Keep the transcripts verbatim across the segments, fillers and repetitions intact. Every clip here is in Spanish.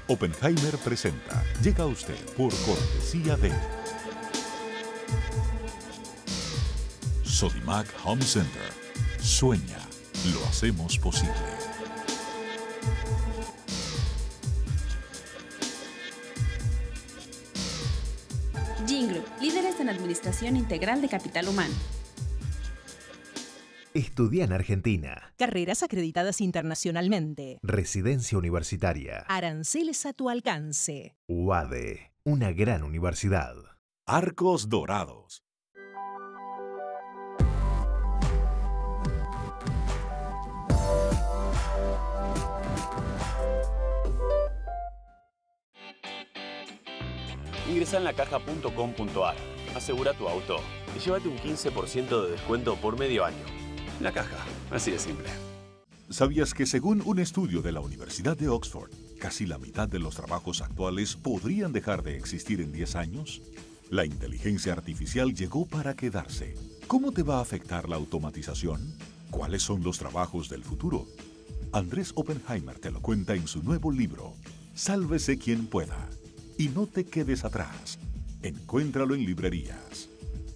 Oppenheimer presenta. Llega a usted por cortesía de Sodimac Home Center. Sueña, lo hacemos posible. Jingle, líderes en administración integral de capital humano. Estudia en Argentina. Carreras acreditadas internacionalmente. Residencia universitaria. Aranceles a tu alcance. U A D E, una gran universidad. Arcos Dorados. Ingresa en lacaja punto com punto ar, asegura tu auto y llévate un quince por ciento de descuento por medio año. La Caja, así de simple. ¿Sabías que según un estudio de la Universidad de Oxford, casi la mitad de los trabajos actuales podrían dejar de existir en diez años? La inteligencia artificial llegó para quedarse. ¿Cómo te va a afectar la automatización? ¿Cuáles son los trabajos del futuro? Andrés Oppenheimer te lo cuenta en su nuevo libro, Sálvese quien pueda. Y no te quedes atrás. Encuéntralo en librerías.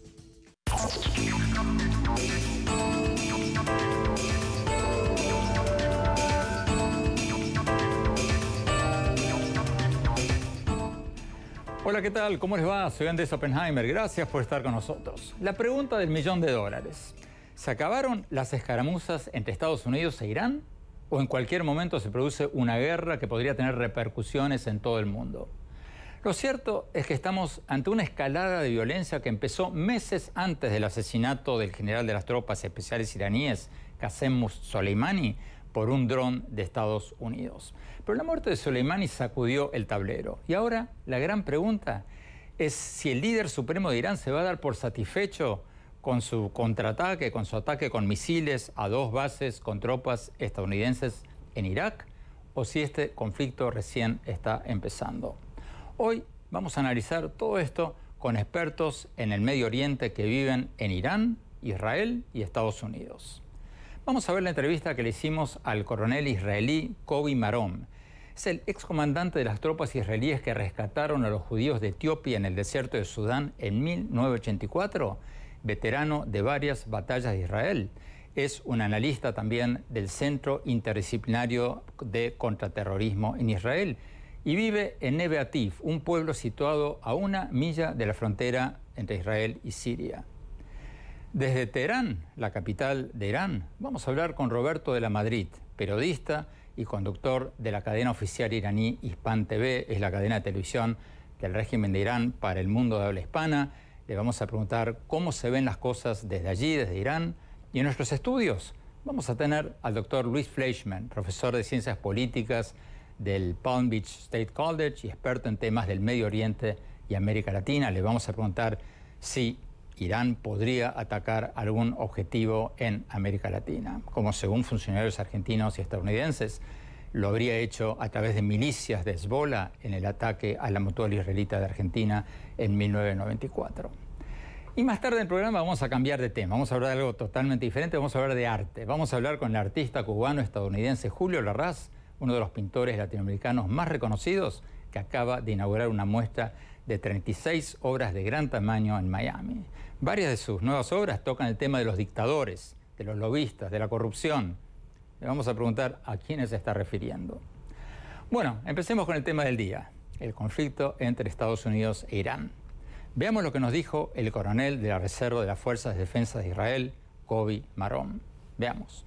Hola, ¿qué tal? ¿Cómo les va? Soy Andrés Oppenheimer. Gracias por estar con nosotros. La pregunta del millón de dólares. ¿Se acabaron las escaramuzas entre Estados Unidos e Irán? ¿O en cualquier momento se produce una guerra que podría tener repercusiones en todo el mundo? Lo cierto es que estamos ante una escalada de violencia que empezó meses antes del asesinato del general de las tropas especiales iraníes, Qasem Soleimani, por un dron de Estados Unidos. Pero la muerte de Soleimani sacudió el tablero. Y ahora la gran pregunta es si el líder supremo de Irán se va a dar por satisfecho con su contraataque, con su ataque con misiles a dos bases con tropas estadounidenses en Irak, o si este conflicto recién está empezando. Hoy vamos a analizar todo esto con expertos en el Medio Oriente que viven en Irán, Israel y Estados Unidos. Vamos a ver la entrevista que le hicimos al coronel israelí Kobi Marom. Es el excomandante de las tropas israelíes que rescataron a los judíos de Etiopía en el desierto de Sudán en mil novecientos ochenta y cuatro, veterano de varias batallas de Israel. Es un analista también del Centro Interdisciplinario de Contraterrorismo en Israel y vive en Neve Atif, un pueblo situado a una milla de la frontera entre Israel y Siria. Desde Teherán, la capital de Irán, vamos a hablar con Roberto de la Madrid, periodista y conductor de la cadena oficial iraní Hispan T V, es la cadena de televisión del régimen de Irán para el mundo de habla hispana. Le vamos a preguntar cómo se ven las cosas desde allí, desde Irán. Y en nuestros estudios vamos a tener al doctor Luis Fleischman, profesor de Ciencias Políticas del Palm Beach State College y experto en temas del Medio Oriente y América Latina. Le vamos a preguntar si Irán podría atacar algún objetivo en América Latina, como según funcionarios argentinos y estadounidenses lo habría hecho a través de milicias de Hezbollah en el ataque a la mutual israelita de Argentina en mil novecientos noventa y cuatro. Y más tarde en el programa vamos a cambiar de tema, vamos a hablar de algo totalmente diferente, vamos a hablar de arte. Vamos a hablar con el artista cubano-estadounidense Julio Larraz, uno de los pintores latinoamericanos más reconocidos, que acaba de inaugurar una muestra de treinta y seis obras de gran tamaño en Miami. Varias de sus nuevas obras tocan el tema de los dictadores, de los lobistas, de la corrupción. Le vamos a preguntar a quiénes se está refiriendo. Bueno, empecemos con el tema del día, el conflicto entre Estados Unidos e Irán. Veamos lo que nos dijo el coronel de la Reserva de las Fuerzas de Defensa de Israel, Kobi Marom. Veamos.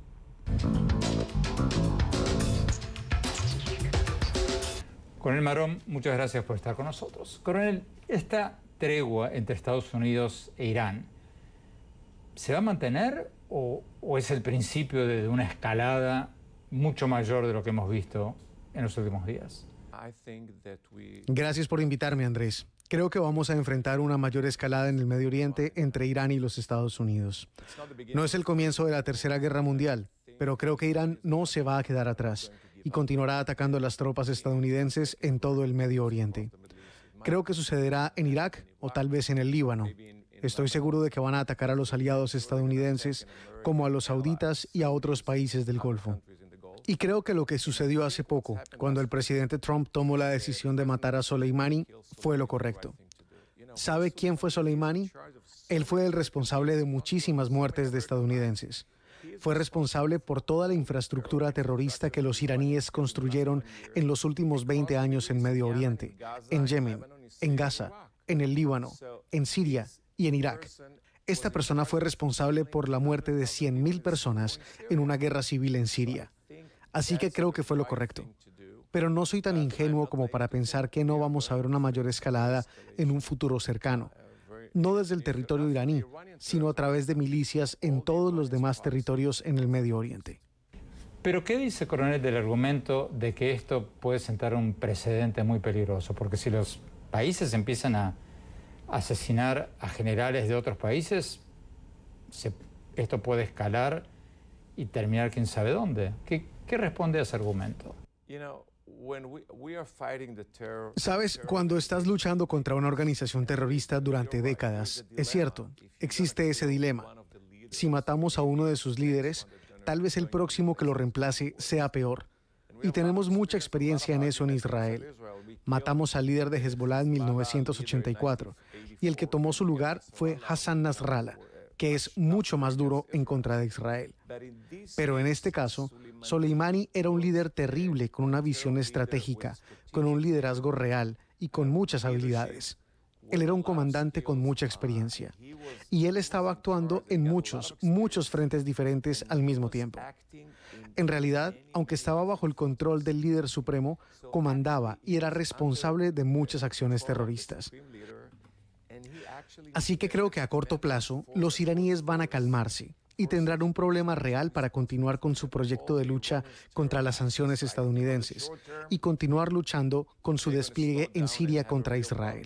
Coronel Marom, muchas gracias por estar con nosotros. Coronel, esta tregua entre Estados Unidos e Irán, ¿se va a mantener o, o es el principio de una escalada mucho mayor de lo que hemos visto en los últimos días? Gracias por invitarme, Andrés. Creo que vamos a enfrentar una mayor escalada en el Medio Oriente entre Irán y los Estados Unidos. No es el comienzo de la Tercera Guerra Mundial, pero creo que Irán no se va a quedar atrás y continuará atacando a las tropas estadounidenses en todo el Medio Oriente. Creo que sucederá en Irak o tal vez en el Líbano. Estoy seguro de que van a atacar a los aliados estadounidenses como a los sauditas y a otros países del Golfo. Y creo que lo que sucedió hace poco, cuando el presidente Trump tomó la decisión de matar a Soleimani, fue lo correcto. ¿Sabe quién fue Soleimani? Él fue el responsable de muchísimas muertes de estadounidenses. Fue responsable por toda la infraestructura terrorista que los iraníes construyeron en los últimos veinte años en Medio Oriente, en Yemen, en Gaza, en el Líbano, en Siria y en Irak. Esta persona fue responsable por la muerte de cien mil personas en una guerra civil en Siria. Así que creo que fue lo correcto. Pero no soy tan ingenuo como para pensar que no vamos a ver una mayor escalada en un futuro cercano. No desde el territorio iraní, sino a través de milicias en todos los demás territorios en el Medio Oriente. Pero ¿qué dice, coronel, del argumento de que esto puede sentar un precedente muy peligroso? Porque si los países empiezan a asesinar a generales de otros países, se, esto puede escalar y terminar quién sabe dónde. ¿Qué, qué responde a ese argumento? Sabes, cuando estás luchando contra una organización terrorista durante décadas, es cierto, existe ese dilema. Si matamos a uno de sus líderes, tal vez el próximo que lo reemplace sea peor. Y tenemos mucha experiencia en eso en Israel. Matamos al líder de Hezbollah en mil novecientos ochenta y cuatro y el que tomó su lugar fue Hassan Nasrallah, que es mucho más duro en contra de Israel. Pero en este caso, Soleimani era un líder terrible con una visión estratégica, con un liderazgo real y con muchas habilidades. Él era un comandante con mucha experiencia y él estaba actuando en muchos, muchos frentes diferentes al mismo tiempo. En realidad, aunque estaba bajo el control del líder supremo, comandaba y era responsable de muchas acciones terroristas. Así que creo que a corto plazo, los iraníes van a calmarse y tendrán un problema real para continuar con su proyecto de lucha contra las sanciones estadounidenses y continuar luchando con su despliegue en Siria contra Israel.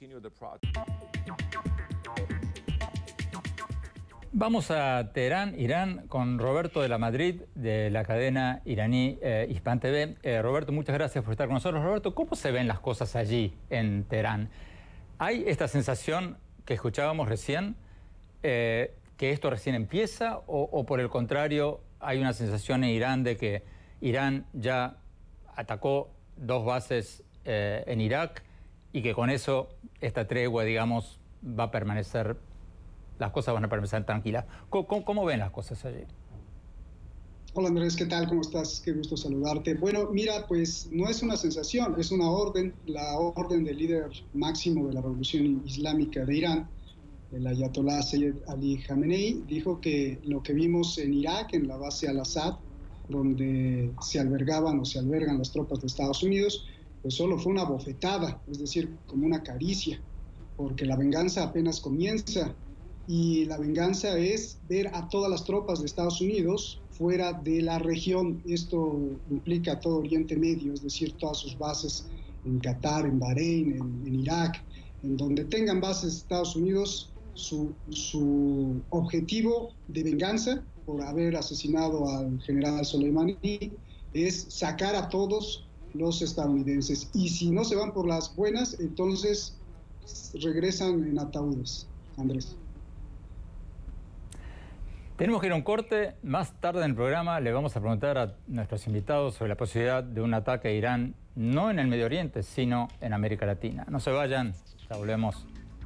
Vamos a Teherán, Irán, con Roberto de la Madrid, de la cadena iraní eh, Hispan T V. Eh, Roberto, muchas gracias por estar con nosotros. Roberto, ¿cómo se ven las cosas allí en Teherán? ¿Hay esta sensación que escuchábamos recién, eh, que esto recién empieza, o, o por el contrario, hay una sensación en Irán de que Irán ya atacó dos bases eh, en Irak y que con eso esta tregua, digamos, va a permanecer, las cosas van a permanecer tranquilas? ¿Cómo, cómo, cómo ven las cosas allí? Hola Andrés, ¿qué tal? ¿Cómo estás? Qué gusto saludarte. Bueno, mira, pues no es una sensación, es una orden, la orden del líder máximo de la Revolución Islámica de Irán, el ayatolá Sayyid Ali Khamenei, dijo que lo que vimos en Irak, en la base Al-Assad, donde se albergaban o se albergan las tropas de Estados Unidos, pues solo fue una bofetada, es decir, como una caricia, porque la venganza apenas comienza. Y la venganza es ver a todas las tropas de Estados Unidos fuera de la región. Esto implica todo Oriente Medio, es decir, todas sus bases en Qatar, en Bahrein, en, en Irak, en donde tengan bases Estados Unidos. Su, su objetivo de venganza por haber asesinado al general Soleimani es sacar a todos los estadounidenses. Y si no se van por las buenas, entonces regresan en ataúdes, Andrés. Tenemos que ir a un corte. Más tarde en el programa le vamos a preguntar a nuestros invitados sobre la posibilidad de un ataque a Irán, no en el Medio Oriente, sino en América Latina. No se vayan, ya volvemos.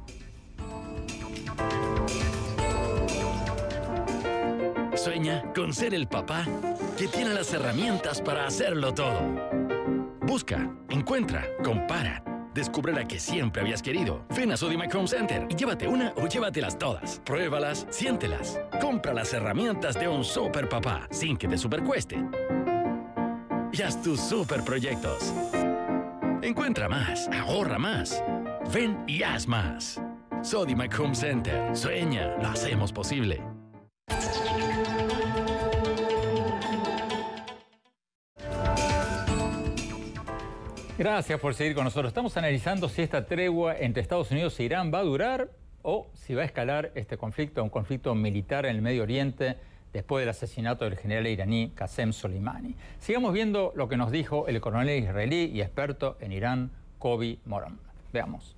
Sueña con ser el papá que tiene las herramientas para hacerlo todo. Busca, encuentra, compara. Descubre la que siempre habías querido. Ven a Sodimac Home Center y llévate una o llévatelas todas. Pruébalas, siéntelas. Compra las herramientas de un super papá sin que te supercueste. Y haz tus super proyectos. Encuentra más, ahorra más. Ven y haz más. Sodimac Home Center. Sueña, lo hacemos posible. Gracias por seguir con nosotros. Estamos analizando si esta tregua entre Estados Unidos e Irán va a durar o si va a escalar este conflicto, un conflicto militar en el Medio Oriente después del asesinato del general iraní Qasem Soleimani. Sigamos viendo lo que nos dijo el coronel israelí y experto en Irán, Kobi Moron. Veamos.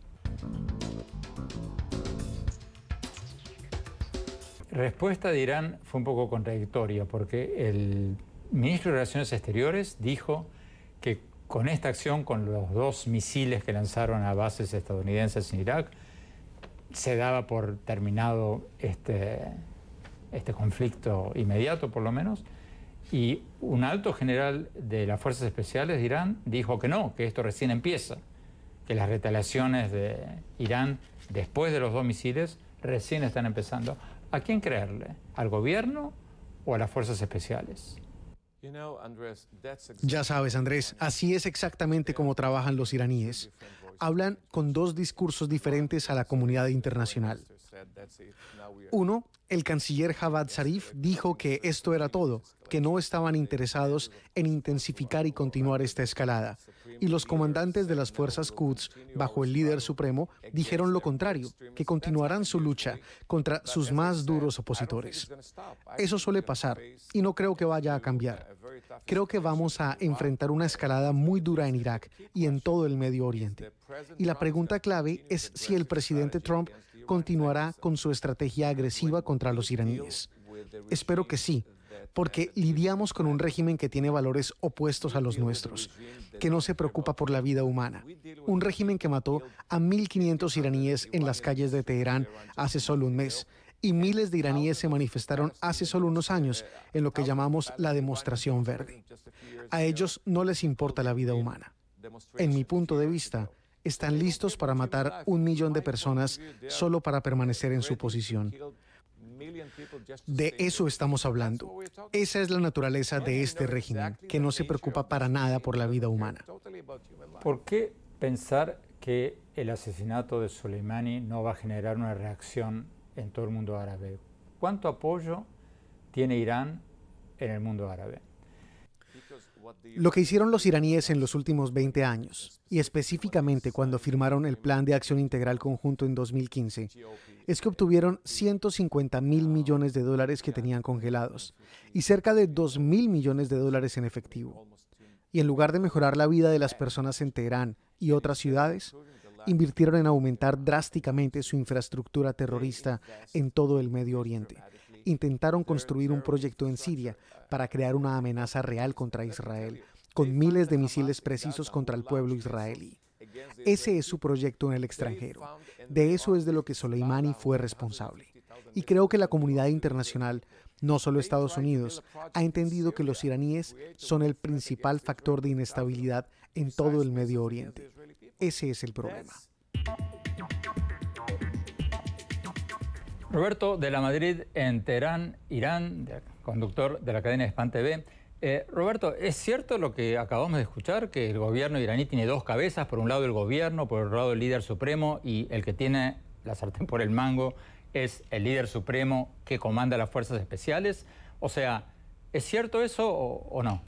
Respuesta de Irán fue un poco contradictoria porque el ministro de Relaciones Exteriores dijo que con esta acción, con los dos misiles que lanzaron a bases estadounidenses en Irak, se daba por terminado este, este conflicto inmediato, por lo menos. Y un alto general de las Fuerzas Especiales de Irán dijo que no, que esto recién empieza, que las retaliaciones de Irán después de los dos misiles recién están empezando. ¿A quién creerle? ¿Al gobierno o a las Fuerzas Especiales? Ya sabes, Andrés, así es exactamente como trabajan los iraníes. Hablan con dos discursos diferentes a la comunidad internacional. Uno, el canciller Javad Zarif dijo que esto era todo, que no estaban interesados en intensificar y continuar esta escalada. Y los comandantes de las fuerzas Quds, bajo el líder supremo, dijeron lo contrario, que continuarán su lucha contra sus más duros opositores. Eso suele pasar y no creo que vaya a cambiar. Creo que vamos a enfrentar una escalada muy dura en Irak y en todo el Medio Oriente. Y la pregunta clave es si el presidente Trump continuará con su estrategia agresiva contra los iraníes. Espero que sí, porque lidiamos con un régimen que tiene valores opuestos a los nuestros, que no se preocupa por la vida humana. Un régimen que mató a mil quinientos iraníes en las calles de Teherán hace solo un mes, y miles de iraníes se manifestaron hace solo unos años en lo que llamamos la demostración verde. A ellos no les importa la vida humana. En mi punto de vista, están listos para matar un millón de personas solo para permanecer en su posición. De eso estamos hablando. Esa es la naturaleza de este régimen, que no se preocupa para nada por la vida humana. ¿Por qué pensar que el asesinato de Soleimani no va a generar una reacción en todo el mundo árabe? ¿Cuánto apoyo tiene Irán en el mundo árabe? Lo que hicieron los iraníes en los últimos veinte años, y específicamente cuando firmaron el Plan de Acción Integral Conjunto en dos mil quince, es que obtuvieron ciento cincuenta mil millones de dólares que tenían congelados y cerca de dos mil millones de dólares en efectivo. Y en lugar de mejorar la vida de las personas en Teherán y otras ciudades, invirtieron en aumentar drásticamente su infraestructura terrorista en todo el Medio Oriente. Intentaron construir un proyecto en Siria para crear una amenaza real contra Israel, con miles de misiles precisos contra el pueblo israelí. Ese es su proyecto en el extranjero. De eso es de lo que Soleimani fue responsable. Y creo que la comunidad internacional, no solo Estados Unidos, ha entendido que los iraníes son el principal factor de inestabilidad en todo el Medio Oriente. Ese es el problema. Roberto de la Madrid en Teherán, Irán, conductor de la cadena Span T V. Eh, Roberto, ¿es cierto lo que acabamos de escuchar, que el gobierno iraní tiene dos cabezas? Por un lado el gobierno, por otro lado el líder supremo, y el que tiene la sartén por el mango es el líder supremo que comanda las fuerzas especiales? O sea, ¿es cierto eso o, o no?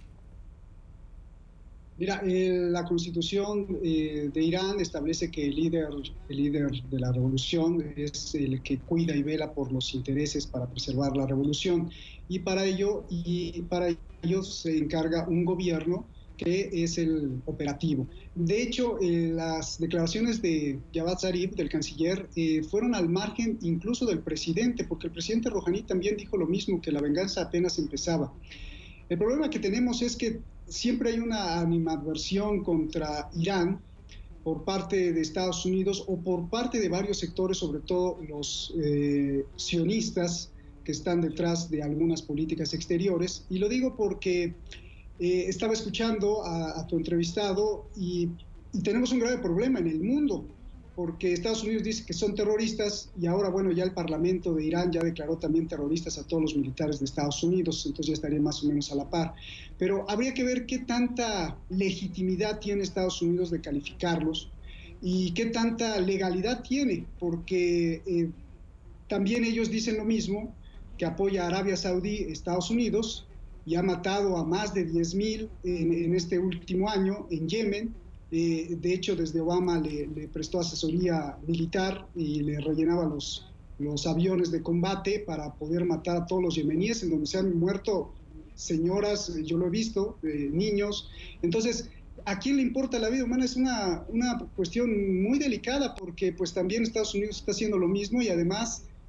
Mira, eh, la Constitución eh, de Irán establece que el líder, el líder de la revolución es el que cuida y vela por los intereses para preservar la revolución. Y para ello, y para ello se encarga un gobierno que es el operativo. De hecho, eh, las declaraciones de Javad Zarif, del canciller, eh, fueron al margen incluso del presidente, porque el presidente Rouhani también dijo lo mismo, que la venganza apenas empezaba. El problema que tenemos es que siempre hay una animadversión contra Irán por parte de Estados Unidos o por parte de varios sectores, sobre todo los eh, sionistas que están detrás de algunas políticas exteriores. Y lo digo porque eh, estaba escuchando a, a tu entrevistado y, y tenemos un grave problema en el mundo, porque Estados Unidos dice que son terroristas y ahora, bueno, ya el Parlamento de Irán ya declaró también terroristas a todos los militares de Estados Unidos, entonces ya estaría más o menos a la par. Pero habría que ver qué tanta legitimidad tiene Estados Unidos de calificarlos y qué tanta legalidad tiene, porque eh, también ellos dicen lo mismo, que apoya a Arabia Saudí, Estados Unidos, y ha matado a más de diez mil en, en este último año en Yemen. Eh, de hecho, desde Obama le, le prestó asesoría militar y le rellenaba los, los aviones de combate para poder matar a todos los yemeníes, en donde se han muerto señoras, yo lo he visto, eh, niños. Entonces, ¿a quién le importa la vida humana? Es una, una cuestión muy delicada, porque pues también Estados Unidos está haciendo lo mismo y además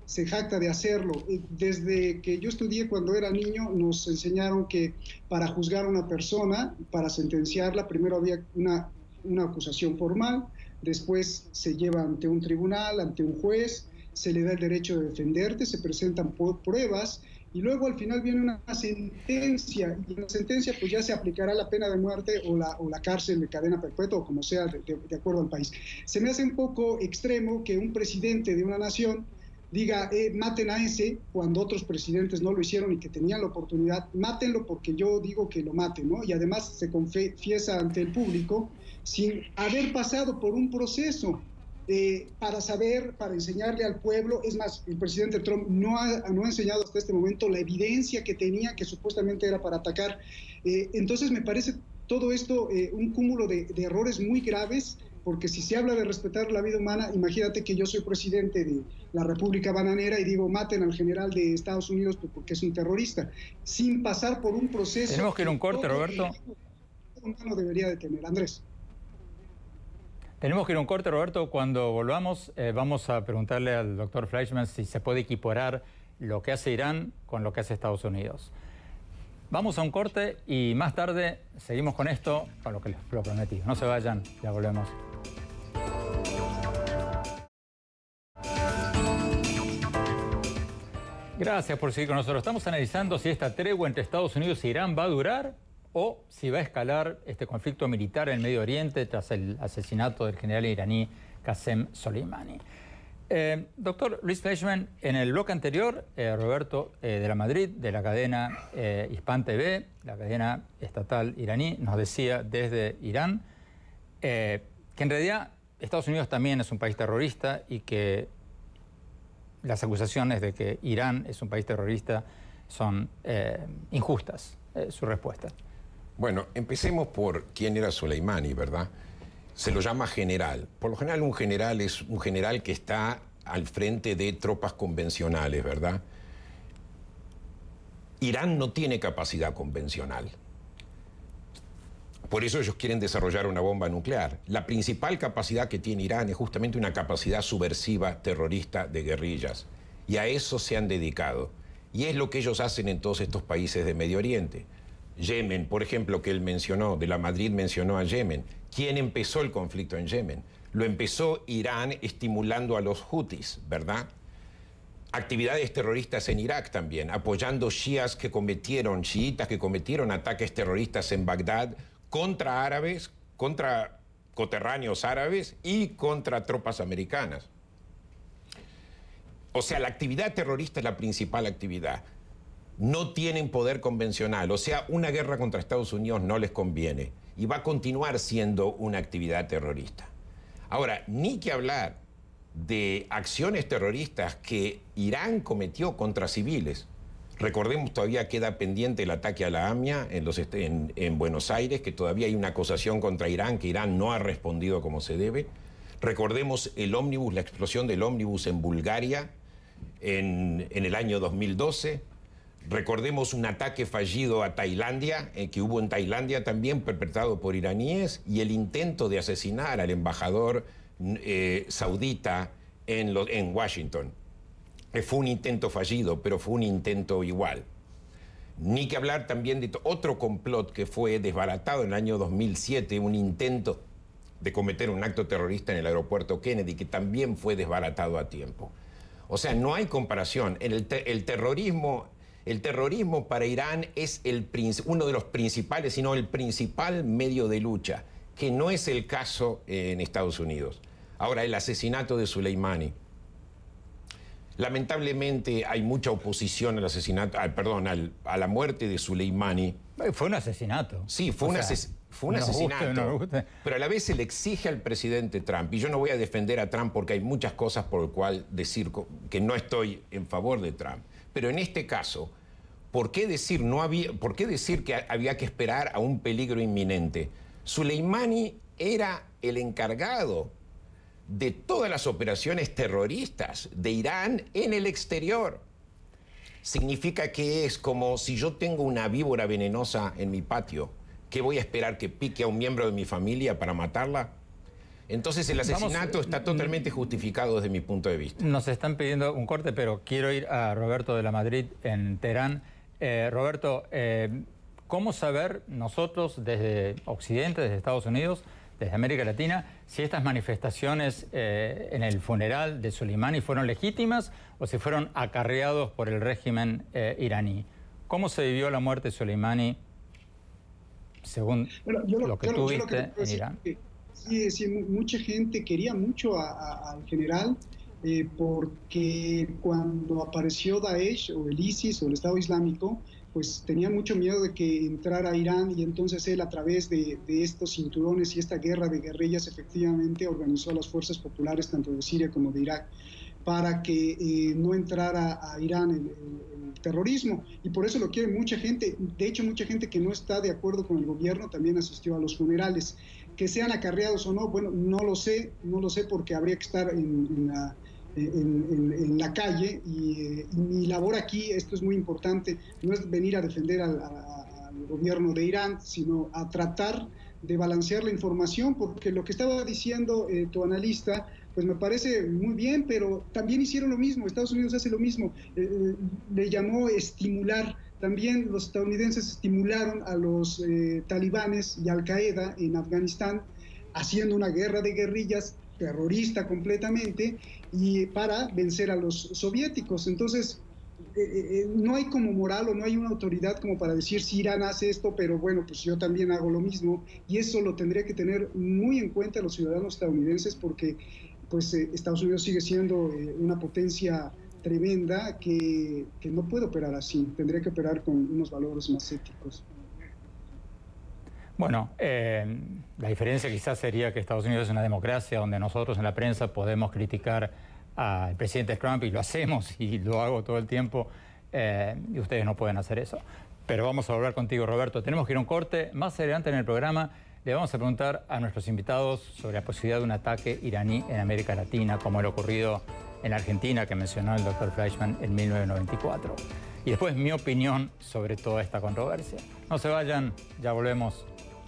se jacta de hacerlo. Desde que yo estudié cuando era niño, nos enseñaron que para juzgar a una persona, para sentenciarla, primero había una, una acusación formal, después se lleva ante un tribunal, ante un juez, se le da el derecho de defenderte, se presentan pruebas, y luego al final viene una sentencia, y en la sentencia pues ya se aplicará la pena de muerte o la, o la cárcel de cadena perpetua, o como sea, de, de, de acuerdo al país. Se me hace un poco extremo que un presidente de una nación diga, eh, maten a ese, cuando otros presidentes no lo hicieron y que tenían la oportunidad, mátenlo porque yo digo que lo maten, ¿no? Y además se confiesa ante el público sin haber pasado por un proceso. Eh, para saber, para enseñarle al pueblo. Es más, el presidente Trump no ha, no ha enseñado hasta este momento la evidencia que tenía, que supuestamente era para atacar. Eh, entonces me parece todo esto eh, un cúmulo de, de errores muy graves, porque si se habla de respetar la vida humana, imagínate que yo soy presidente de la República Bananera y digo, maten al general de Estados Unidos porque es un terrorista, sin pasar por un proceso. Tenemos que ir a un corte, Roberto. Un humano debería de tener. Andrés. Tenemos que ir a un corte, Roberto. Cuando volvamos, eh, vamos a preguntarle al doctor Fleischmann si se puede equiparar lo que hace Irán con lo que hace Estados Unidos. Vamos a un corte y más tarde seguimos con esto, con lo que les lo prometí. No se vayan, ya volvemos. Gracias por seguir con nosotros. Estamos analizando si esta tregua entre Estados Unidos e Irán va a durar o si va a escalar este conflicto militar en el Medio Oriente tras el asesinato del general iraní Qasem Soleimani. Eh, doctor Luis Fleischmann, en el bloque anterior, eh, Roberto eh, de la Madrid, de la cadena eh, Hispan T V, la cadena estatal iraní, nos decía desde Irán eh, que en realidad Estados Unidos también es un país terrorista y que las acusaciones de que Irán es un país terrorista son eh, injustas. Eh, su respuesta. Bueno, empecemos por quién era Soleimani, ¿verdad? Se lo llama general. Por lo general un general es un general que está al frente de tropas convencionales, ¿verdad? Irán no tiene capacidad convencional. Por eso ellos quieren desarrollar una bomba nuclear. La principal capacidad que tiene Irán es justamente una capacidad subversiva, terrorista, de guerrillas. Y a eso se han dedicado. Y es lo que ellos hacen en todos estos países de Medio Oriente. Yemen, por ejemplo, que él mencionó, de la Madrid mencionó a Yemen. ¿Quién empezó el conflicto en Yemen? Lo empezó Irán estimulando a los hutis, ¿verdad? Actividades terroristas en Irak también, apoyando chiíes que cometieron, chiitas que cometieron ataques terroristas en Bagdad contra árabes, contra coterráneos árabes y contra tropas americanas. O sea, la actividad terrorista es la principal actividad. No tienen poder convencional, o sea, una guerra contra Estados Unidos no les conviene y va a continuar siendo una actividad terrorista. Ahora, ni que hablar de acciones terroristas que Irán cometió contra civiles. Recordemos, todavía queda pendiente el ataque a la AMIA en, los en, en Buenos Aires, que todavía hay una acusación contra Irán, que Irán no ha respondido como se debe. Recordemos el ómnibus, la explosión del ómnibus en Bulgaria en, en el año dos mil doce. Recordemos un ataque fallido a Tailandia, eh, que hubo en Tailandia también, perpetrado por iraníes, y el intento de asesinar al embajador eh, saudita en, lo, en Washington. Eh, fue un intento fallido, pero fue un intento igual. Ni que hablar también de otro complot que fue desbaratado en el año dos mil siete, un intento de cometer un acto terrorista en el aeropuerto Kennedy, que también fue desbaratado a tiempo. O sea, no hay comparación. El, te el terrorismo... El terrorismo para Irán es el, uno de los principales, sino el principal medio de lucha, que no es el caso en Estados Unidos. Ahora, el asesinato de Soleimani. Lamentablemente hay mucha oposición al asesinato, al, perdón, al, a la muerte de Soleimani. Fue un asesinato. Sí, fue o un, sea, ases fue un asesinato. Guste, no guste. Pero a la vez se le exige al presidente Trump, y yo no voy a defender a Trump porque hay muchas cosas por las cuales decir que no estoy en favor de Trump. Pero en este caso, ¿por qué decir, no había, ¿por qué decir que había que esperar a un peligro inminente? Soleimani era el encargado de todas las operaciones terroristas de Irán en el exterior. Significa que es como si yo tengo una víbora venenosa en mi patio, ¿qué voy a esperar que pique a un miembro de mi familia para matarla? Entonces el asesinato Vamos, está totalmente justificado desde mi punto de vista. Nos están pidiendo un corte, pero quiero ir a Roberto de la Madrid en Teherán. Eh, Roberto, eh, ¿cómo saber nosotros desde Occidente, desde Estados Unidos, desde América Latina, si estas manifestaciones eh, en el funeral de Soleimani fueron legítimas o si fueron acarreados por el régimen eh, iraní? ¿Cómo se vivió la muerte de Soleimani según bueno, lo, lo que yo, tú viste en Irán? Que, sí, sí, mucha gente quería mucho a, a, al general eh, porque cuando apareció Daesh o el ISIS o el Estado Islámico, pues tenía mucho miedo de que entrara a Irán, y entonces él a través de, de estos cinturones y esta guerra de guerrillas efectivamente organizó a las fuerzas populares tanto de Siria como de Irak para que eh, no entrara a Irán el, el, el terrorismo, y por eso lo quiere mucha gente. De hecho, mucha gente que no está de acuerdo con el gobierno también asistió a los funerales. Que sean acarreados o no, bueno, no lo sé, no lo sé porque habría que estar en, en la... En, en, en la calle, y, eh, y mi labor aquí, esto es muy importante, no es venir a defender al, a, al gobierno de Irán, sino a tratar de balancear la información, porque lo que estaba diciendo eh, tu analista, pues me parece muy bien, pero también hicieron lo mismo, Estados Unidos hace lo mismo, eh, le llamó estimular. También los estadounidenses estimularon a los eh, talibanes y Al Qaeda en Afganistán, haciendo una guerra de guerrillas terrorista completamente, y para vencer a los soviéticos. Entonces, eh, eh, no hay como moral o no hay una autoridad como para decir si Irán hace esto, pero bueno, pues yo también hago lo mismo, y eso lo tendría que tener muy en cuenta los ciudadanos estadounidenses, porque pues eh, Estados Unidos sigue siendo eh, una potencia tremenda que, que no puede operar así, tendría que operar con unos valores más éticos. Bueno, eh, la diferencia quizás sería que Estados Unidos es una democracia donde nosotros en la prensa podemos criticar al presidente Trump, y lo hacemos y lo hago todo el tiempo, eh, y ustedes no pueden hacer eso. Pero vamos a volver contigo, Roberto. Tenemos que ir a un corte. Más adelante en el programa le vamos a preguntar a nuestros invitados sobre la posibilidad de un ataque iraní en América Latina, como el ocurrido en Argentina, que mencionó el doctor Fleischmann en mil novecientos noventa y cuatro. Y después mi opinión sobre toda esta controversia. No se vayan, ya volvemos.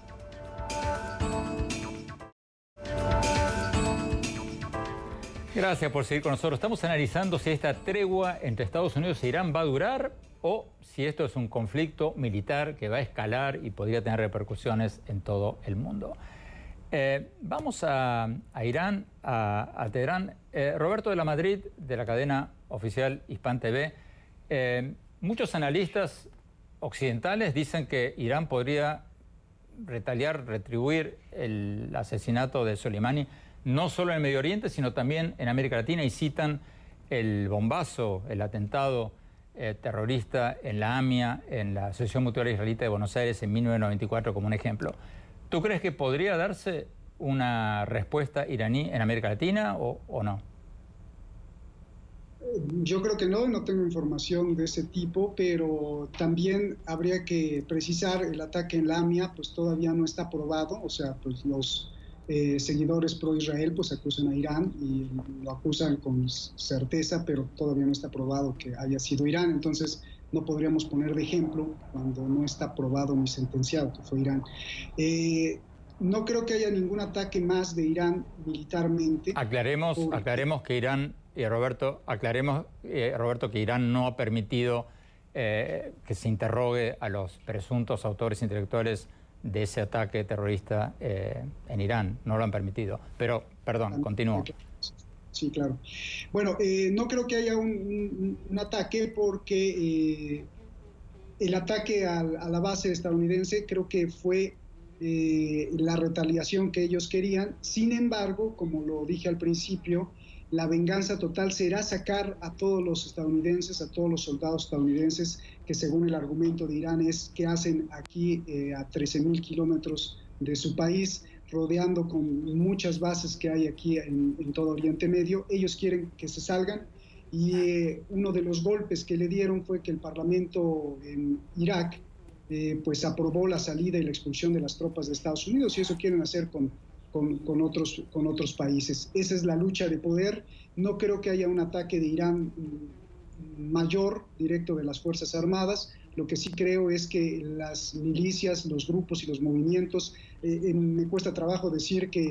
Gracias por seguir con nosotros. Estamos analizando si esta tregua entre Estados Unidos e Irán va a durar o si esto es un conflicto militar que va a escalar y podría tener repercusiones en todo el mundo. Eh, vamos a, a Irán, a, a Teherán. Eh, Roberto de la Madrid, de la cadena oficial Hispan T V. Eh, muchos analistas occidentales dicen que Irán podría retaliar, retribuir el asesinato de Soleimani, no solo en el Medio Oriente, sino también en América Latina, y citan el bombazo, el atentado eh, terrorista en la AMIA, en la Asociación Mutual Israelita de Buenos Aires, en mil novecientos noventa y cuatro, como un ejemplo. ¿Tú crees que podría darse una respuesta iraní en América Latina o, o no? Yo creo que no, no tengo información de ese tipo, pero también habría que precisar el ataque en la AMIA, pues todavía no está aprobado, o sea, pues los eh, seguidores pro-Israel pues acusan a Irán y lo acusan con certeza, pero todavía no está aprobado que haya sido Irán, entonces no podríamos poner de ejemplo cuando no está aprobado ni sentenciado que fue Irán. Eh, no creo que haya ningún ataque más de Irán militarmente. Aclaremos, porque... aclaremos que Irán... Y Roberto, aclaremos, eh, Roberto, que Irán no ha permitido eh, que se interrogue a los presuntos autores intelectuales de ese ataque terrorista eh, en Irán. No lo han permitido. Pero, perdón, continúo. Sí, claro. Bueno, eh, no creo que haya un, un, un ataque porque eh, el ataque a, a la base estadounidense creo que fue eh, la retaliación que ellos querían. Sin embargo, como lo dije al principio, la venganza total será sacar a todos los estadounidenses, a todos los soldados estadounidenses, que según el argumento de Irán es que hacen aquí eh, a trece mil kilómetros de su país, rodeando con muchas bases que hay aquí en, en todo Oriente Medio. Ellos quieren que se salgan, y eh, uno de los golpes que le dieron fue que el Parlamento en Irak eh, pues aprobó la salida y la expulsión de las tropas de Estados Unidos, y eso quieren hacer con Con, con, otros, con otros países. Esa es la lucha de poder. No creo que haya un ataque de Irán mayor directo de las Fuerzas Armadas. Lo que sí creo es que las milicias, los grupos y los movimientos, eh, eh, me cuesta trabajo decir que,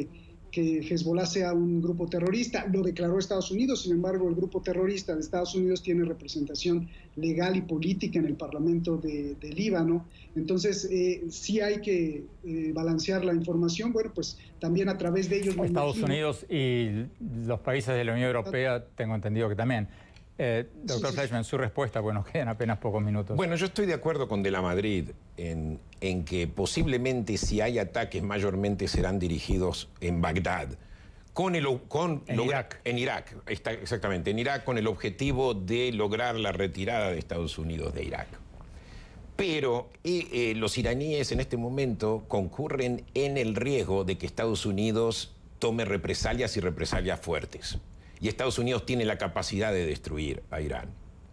que Hezbollah sea un grupo terrorista. Lo declaró Estados Unidos, sin embargo, el grupo terrorista de Estados Unidos tiene representación legal y política en el Parlamento de, de Líbano. Entonces, eh, sí hay que eh, balancear la información. Bueno, pues también a través de ellos... Estados imagino, Unidos y los países de la Unión Europea, tengo entendido que también. Eh, doctor sí, sí. Fleischmann, su respuesta, bueno, quedan apenas pocos minutos. Bueno, yo estoy de acuerdo con De la Madrid en, en que posiblemente si hay ataques mayormente serán dirigidos en Bagdad. Con el, con en Irak. En Irak, está, exactamente, en Irak con el objetivo de lograr la retirada de Estados Unidos de Irak. Pero eh, eh, los iraníes en este momento concurren en el riesgo de que Estados Unidos tome represalias y represalias fuertes. Y Estados Unidos tiene la capacidad de destruir a Irán.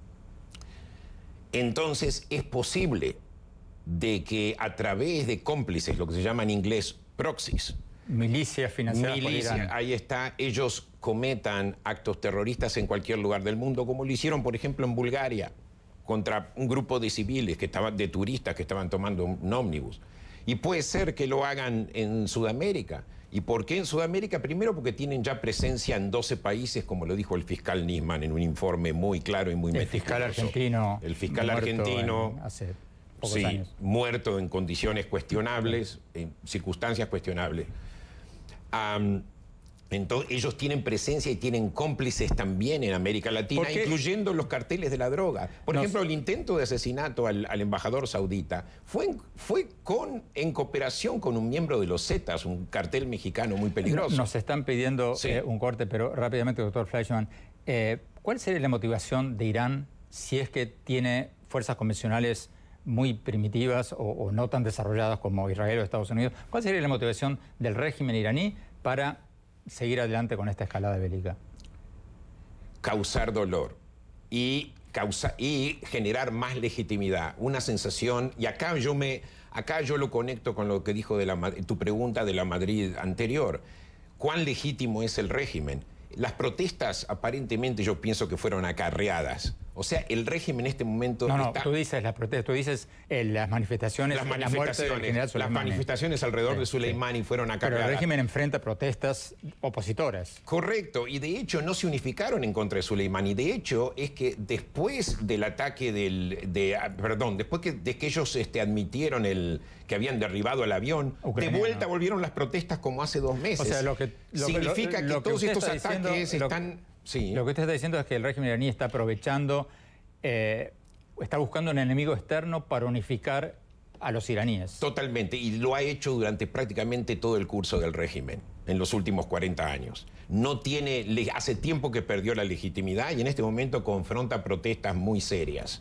Entonces es posible de que a través de cómplices, lo que se llama en inglés proxies, milicias financiadas milicia, por Irán, ahí está, ellos cometan actos terroristas en cualquier lugar del mundo, como lo hicieron, por ejemplo, en Bulgaria, contra un grupo de civiles, que estaban, de turistas que estaban tomando un ómnibus. Y puede ser que lo hagan en Sudamérica. ¿Y por qué en Sudamérica? Primero porque tienen ya presencia en doce países, como lo dijo el fiscal Nisman en un informe muy claro y muy el meticuloso. Fiscal argentino. El fiscal argentino. En, hace pocos sí, años. Muerto en condiciones cuestionables, en circunstancias cuestionables. Um, Entonces, ellos tienen presencia y tienen cómplices también en América Latina, incluyendo los carteles de la droga. Por no ejemplo, sé. el intento de asesinato al, al embajador saudita fue, en, fue con, en cooperación con un miembro de los Zetas, un cartel mexicano muy peligroso. Nos están pidiendo sí. eh, un corte, pero rápidamente, doctor Fleischmann, eh, ¿cuál sería la motivación de Irán si es que tiene fuerzas convencionales muy primitivas o, o no tan desarrolladas como Israel o Estados Unidos? ¿Cuál sería la motivación del régimen iraní para seguir adelante con esta escalada bélica? Causar dolor y, causa, y generar más legitimidad, una sensación, y acá yo, me, acá yo lo conecto con lo que dijo de la, tu pregunta de la Madrid anterior. ¿Cuán legítimo es el régimen? Las protestas aparentemente yo pienso que fueron acarreadas. O sea, el régimen en este momento... No, no, está... tú dices las protestas, tú dices eh, las manifestaciones, las manifestaciones, la muerte del general Soleimani. Las manifestaciones alrededor sí, de Soleimani sí. fueron acarreadas. Pero el régimen enfrenta protestas opositoras. Correcto, y de hecho no se unificaron en contra de Soleimani. De hecho, es que después del ataque del... De, perdón, después que, de que ellos este, admitieron el, que habían derribado el avión, Ucrania, de vuelta ¿no? volvieron las protestas como hace dos meses. O sea, lo que... Lo Significa que, lo, que lo todos que estos diciendo, ataques lo, están... Sí. Lo que usted está diciendo es que el régimen iraní está aprovechando, eh, está buscando un enemigo externo para unificar a los iraníes. Totalmente, y lo ha hecho durante prácticamente todo el curso del régimen, en los últimos cuarenta años. No tiene, hace tiempo que perdió la legitimidad y en este momento confronta protestas muy serias.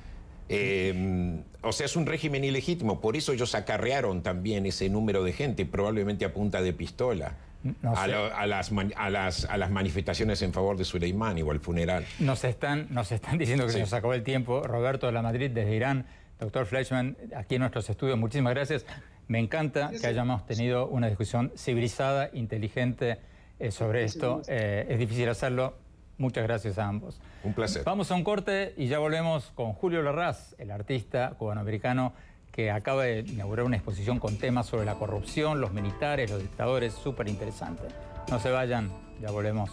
Eh, o sea, es un régimen ilegítimo, por eso ellos acarrearon también ese número de gente, probablemente a punta de pistola. No a, lo, a, las, a, las, a las manifestaciones en favor de Soleimani o al funeral. Nos están, nos están diciendo que sí. se nos acabó el tiempo. Roberto de la Madrid desde Irán, doctor Fleischmann, aquí en nuestros estudios, muchísimas gracias. Me encanta que hayamos tenido una discusión civilizada, inteligente eh, sobre esto. Eh, es difícil hacerlo. Muchas gracias a ambos. Un placer. Vamos a un corte y ya volvemos con Julio Larraz, el artista cubanoamericano que acaba de inaugurar una exposición con temas sobre la corrupción, los militares, los dictadores, súper interesante. No se vayan, ya volvemos.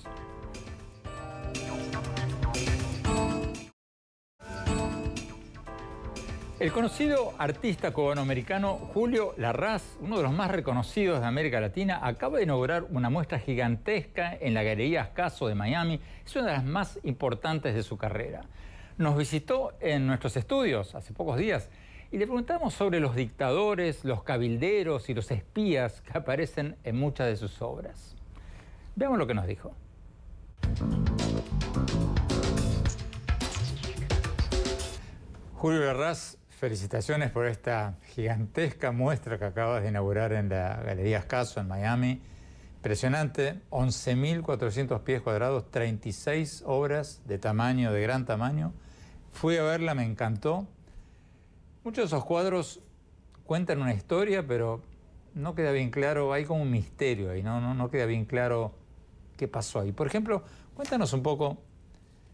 El conocido artista cubanoamericano Julio Larraz, uno de los más reconocidos de América Latina, acaba de inaugurar una muestra gigantesca en la Galería Ascaso de Miami. Es una de las más importantes de su carrera. Nos visitó en nuestros estudios hace pocos días y le preguntamos sobre los dictadores, los cabilderos y los espías que aparecen en muchas de sus obras. Veamos lo que nos dijo. Julio Larraz, felicitaciones por esta gigantesca muestra que acabas de inaugurar en la Galería Ascaso en Miami. Impresionante, once mil cuatrocientos pies cuadrados, treinta y seis obras de tamaño, de gran tamaño. Fui a verla, me encantó. Muchos de esos cuadros cuentan una historia, pero no queda bien claro, hay como un misterio ahí, no, no, no queda bien claro qué pasó ahí. Por ejemplo, cuéntanos un poco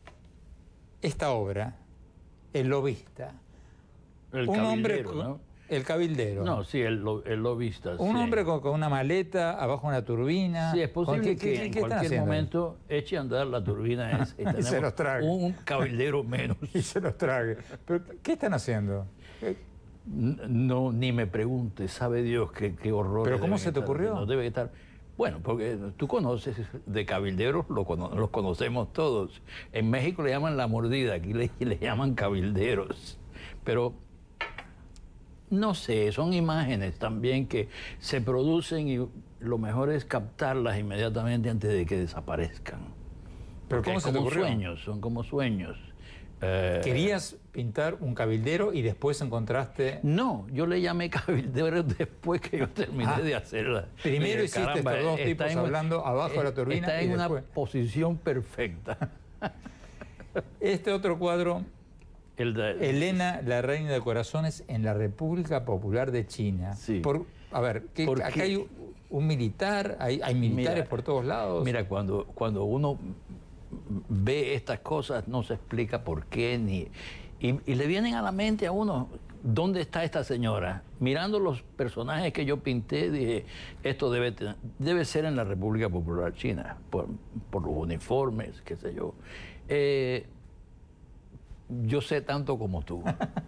esta obra, El Lobista. El un hombre, cabildero, ¿no? El cabildero. No, sí, el, lo, el lobista. Un sí. hombre con, con una maleta, abajo una turbina. Sí, es posible ¿Qué, que qué, en qué cualquier momento eche a andar la turbina esa y, y se los trague. un cabildero menos. Y se los trague. ¿Pero qué están haciendo? No, ni me pregunte, sabe Dios qué, qué horror. ¿Pero cómo se te ocurrió? No debe estar. Bueno, porque tú conoces de cabilderos, lo, los conocemos todos. En México le llaman la mordida, aquí le, le llaman cabilderos. Pero no sé, son imágenes también que se producen y lo mejor es captarlas inmediatamente antes de que desaparezcan. ¿Pero cómo se te ocurrió? Sueños, son como sueños. Eh, ¿Querías pintar un cabildero y después encontraste...? No, yo le llamé cabildero después que yo terminé ah, de hacerla. Primero hiciste caramba, estos dos tipos en, hablando abajo de la turbina. Está en y una después... posición perfecta. Este otro cuadro, El de... Elena, la reina de corazones en la República Popular de China. Sí. Por, a ver, ¿qué, acá qué? hay un militar, hay, hay militares mira, por todos lados. Mira, cuando, cuando uno ve estas cosas no se explica por qué ni y, y le vienen a la mente a uno dónde está esta señora. Mirando los personajes que yo pinté dije esto debe debe ser en la República Popular China por, por los uniformes, qué sé yo. Eh, yo sé tanto como tú.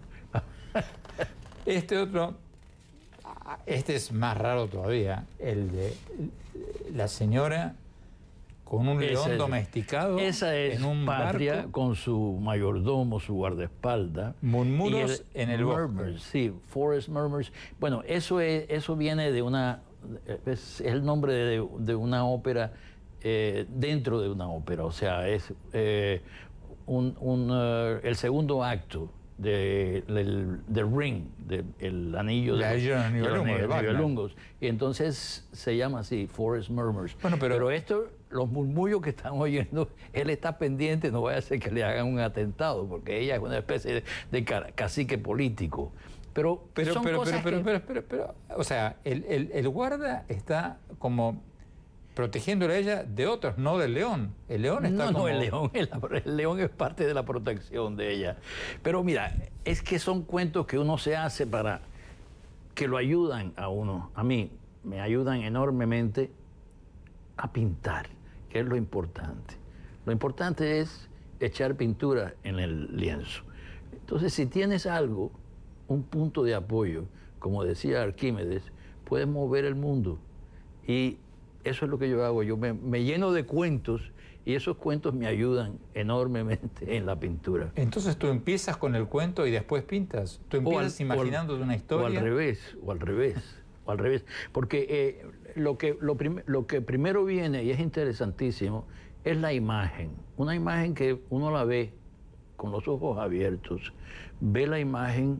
Este otro, este es más raro todavía, el de la señora con un león esa, domesticado esa es en un Patria barco. Con su mayordomo, su guardaespaldas. Murmuros el, en el murmurs, bosque. Sí, Forest Murmurs. Bueno, eso, es, eso viene de una... Es el nombre de, de una ópera eh, dentro de una ópera. O sea, es eh, un, un, uh, el segundo acto de, del de Ring, del de, anillo de, de los Nibelungos. Y entonces se llama así, Forest Murmurs. Bueno, pero, pero esto... Los murmullos que están oyendo, él está pendiente, no vaya a ser que le hagan un atentado, porque ella es una especie de, de cacique político. Pero, pero, son pero, cosas pero, que... pero, pero, pero, pero, o sea, el, el, el guarda está como protegiéndole a ella de otros, no del león. El león está no, como... No, el león, el, el león es parte de la protección de ella. Pero mira, es que son cuentos que uno se hace para que lo ayudan a uno. A mí me ayudan enormemente a pintar, que es lo importante. Lo importante es echar pintura en el lienzo. Entonces, si tienes algo, un punto de apoyo, como decía Arquímedes, puedes mover el mundo. Y eso es lo que yo hago. Yo me, me lleno de cuentos y esos cuentos me ayudan enormemente en la pintura. Entonces tú empiezas con el cuento y después pintas. Tú empiezas al, imaginándote una historia. O al revés, o al revés, o al revés. Porque eh, lo, que, lo, prim lo que primero viene, y es interesantísimo, es la imagen. Una imagen que uno la ve con los ojos abiertos, ve la imagen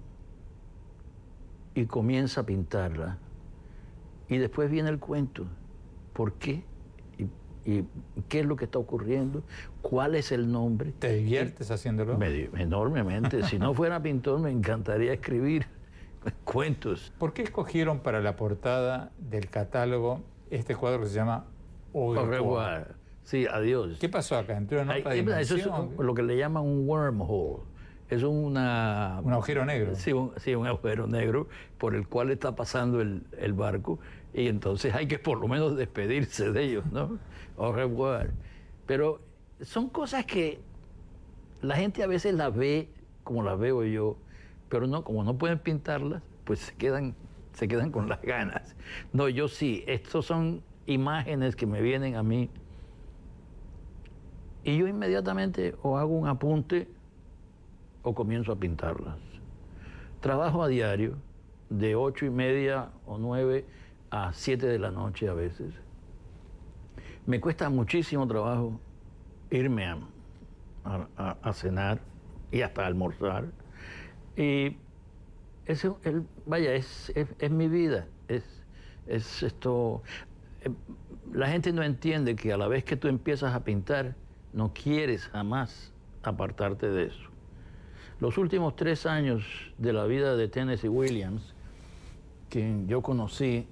y comienza a pintarla. Y después viene el cuento. ¿Por qué? ¿Y, y qué es lo que está ocurriendo? ¿Cuál es el nombre? ¿Te diviertes haciéndolo? Me, enormemente. Si no fuera pintor, me encantaría escribir cuentos. ¿Por qué escogieron para la portada del catálogo este cuadro que se llama Au revoir? Sí, adiós. ¿Qué pasó acá? ¿Entró en otra dimensión? Eso es lo que le llaman un wormhole. Es una... Un agujero negro. Sí un, sí, un agujero negro por el cual está pasando el, el barco y entonces hay que por lo menos despedirse de ellos, ¿no? Au revoir. Pero son cosas que la gente a veces las ve como las veo yo, pero no, como no pueden pintarlas, pues se quedan, se quedan con las ganas. No, yo sí, estos son imágenes que me vienen a mí y yo inmediatamente o hago un apunte o comienzo a pintarlas. Trabajo a diario, de ocho y media o nueve a siete de la noche a veces. Me cuesta muchísimo trabajo irme a, a, a cenar y hasta almorzar. Y eso, el, vaya, es, es, es mi vida. Es, es esto. Eh, la gente no entiende que a la vez que tú empiezas a pintar, no quieres jamás apartarte de eso. Los últimos tres años de la vida de Tennessee Williams, quien yo conocí,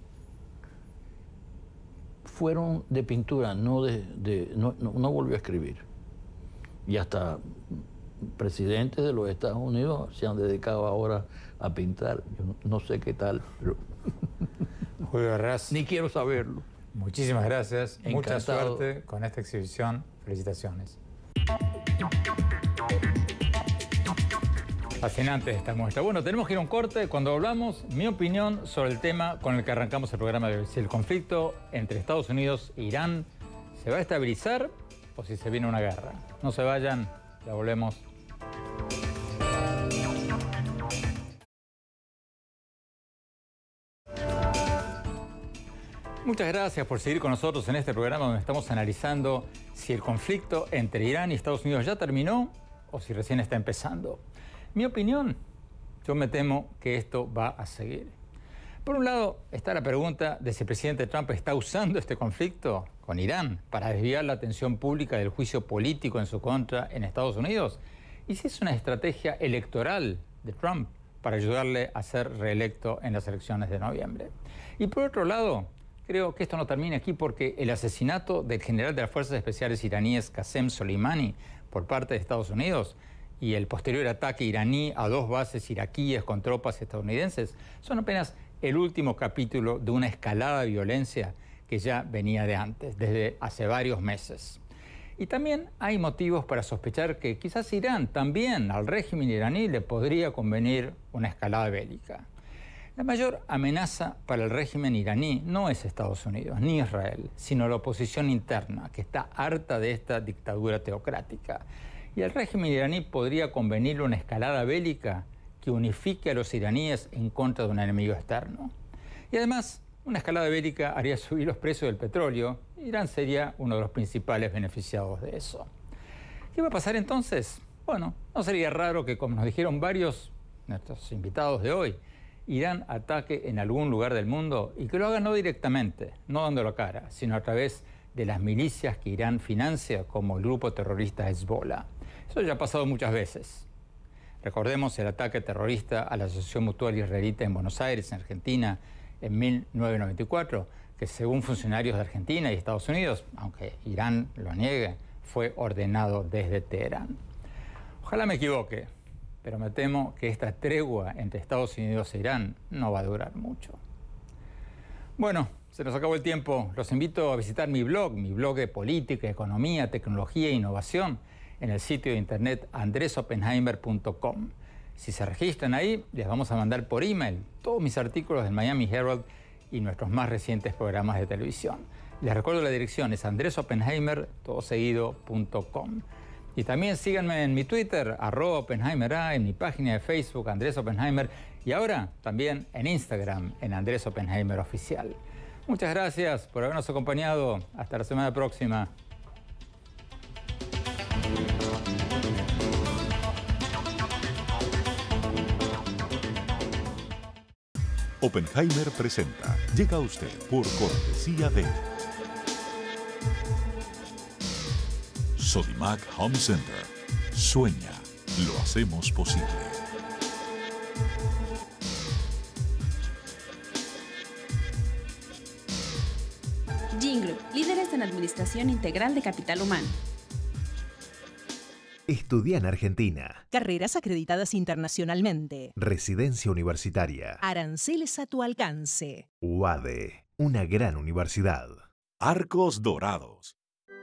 fueron de pintura, no de, de no, no, no volvió a escribir. Y hasta presidentes de los Estados Unidos se han dedicado ahora a pintar. Yo no sé qué tal, pero Julio Herraz, ni quiero saberlo. Muchísimas gracias. Encantado. Mucha suerte con esta exhibición. Felicitaciones. Fascinante esta muestra. Bueno, tenemos que ir a un corte. Cuando hablamos, mi opinión sobre el tema con el que arrancamos el programa de hoy. Si el conflicto entre Estados Unidos e Irán se va a estabilizar o si se viene una guerra. No se vayan, ya volvemos. Muchas gracias por seguir con nosotros en este programa donde estamos analizando si el conflicto entre Irán y Estados Unidos ya terminó o si recién está empezando. Mi opinión, yo me temo que esto va a seguir. Por un lado está la pregunta de si el presidente Trump está usando este conflicto con Irán para desviar la atención pública del juicio político en su contra en Estados Unidos y si es una estrategia electoral de Trump para ayudarle a ser reelecto en las elecciones de noviembre. Y por otro lado, creo que esto no termina aquí porque el asesinato del general de las Fuerzas Especiales iraníes Qasem Soleimani por parte de Estados Unidos y el posterior ataque iraní a dos bases iraquíes con tropas estadounidenses son apenas el último capítulo de una escalada de violencia que ya venía de antes, desde hace varios meses. Y también hay motivos para sospechar que quizás Irán también, al régimen iraní, le podría convenir una escalada bélica. La mayor amenaza para el régimen iraní no es Estados Unidos ni Israel, sino la oposición interna, que está harta de esta dictadura teocrática. Y al régimen iraní podría convenirle una escalada bélica que unifique a los iraníes en contra de un enemigo externo. Y además, una escalada bélica haría subir los precios del petróleo. Irán sería uno de los principales beneficiados de eso. ¿Qué va a pasar entonces? Bueno, no sería raro que, como nos dijeron varios de nuestros invitados de hoy, Irán ataque en algún lugar del mundo y que lo haga no directamente, no dando la cara, sino a través de las milicias que Irán financia, como el grupo terrorista Hezbollah. Eso ya ha pasado muchas veces. Recordemos el ataque terrorista a la Asociación Mutual Israelita en Buenos Aires, en Argentina, en mil novecientos noventa y cuatro, que según funcionarios de Argentina y Estados Unidos, aunque Irán lo niegue, fue ordenado desde Teherán. Ojalá me equivoque, pero me temo que esta tregua entre Estados Unidos e Irán no va a durar mucho. Bueno, se nos acabó el tiempo. Los invito a visitar mi blog, mi blog de política, economía, tecnología e innovación, en el sitio de internet andres oppenheimer punto com. Si se registran ahí, les vamos a mandar por email todos mis artículos del Miami Herald y nuestros más recientes programas de televisión. Les recuerdo la dirección, es andres oppenheimer todo seguido punto com. Y también síganme en mi Twitter, arroba Oppenheimer A, en mi página de Facebook, Andrés Oppenheimer, y ahora también en Instagram, en Andrés Oppenheimer Oficial. Muchas gracias por habernos acompañado. Hasta la semana próxima. Oppenheimer presenta. Llega a usted por cortesía de Sodimac Home Center. Sueña, lo hacemos posible. Jingle, líderes en administración integral de capital humano. Estudia en Argentina. Carreras acreditadas internacionalmente. Residencia universitaria. Aranceles a tu alcance. U A D E, una gran universidad. Arcos Dorados.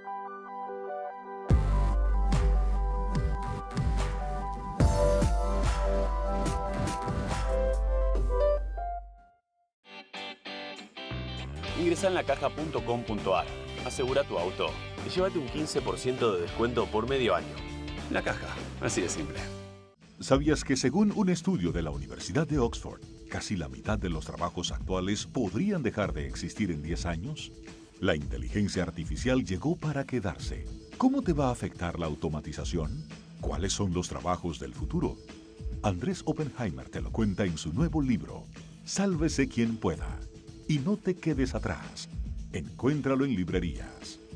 Ingresa en la caja punto com punto a r, asegura tu auto y llévate un quince por ciento de descuento por medio año. La Caja, así de simple. ¿Sabías que según un estudio de la Universidad de Oxford, casi la mitad de los trabajos actuales podrían dejar de existir en diez años? La inteligencia artificial llegó para quedarse. ¿Cómo te va a afectar la automatización? ¿Cuáles son los trabajos del futuro? Andrés Oppenheimer te lo cuenta en su nuevo libro, Sálvese quien pueda. Y no te quedes atrás. Encuéntralo en librerías.